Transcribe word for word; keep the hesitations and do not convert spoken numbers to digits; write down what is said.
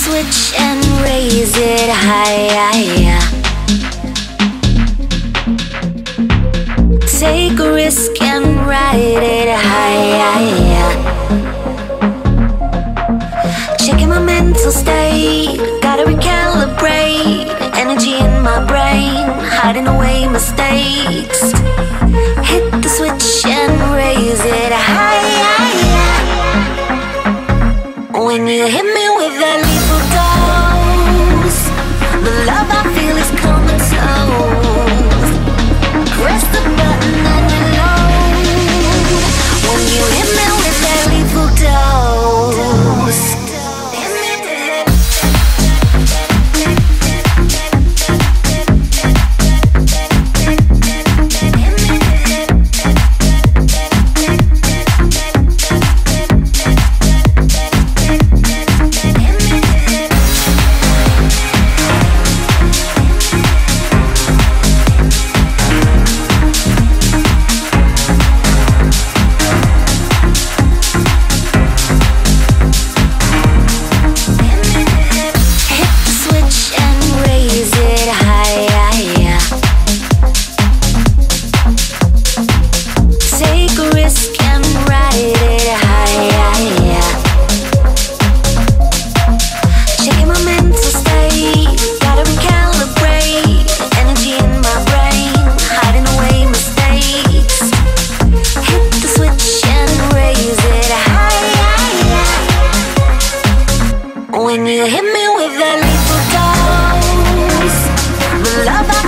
switch and raise it higher. Take a risk and ride it higher. Checking my mental state, gotta recalibrate. Energy in my brain, hiding away mistakes. Hit the switch and raise it higher. When you hit me with that lethal dose, the love I feel is comatose. Press the button and reload. When you hit me with that lethal dose. When you hit me with that lethal dose, the love I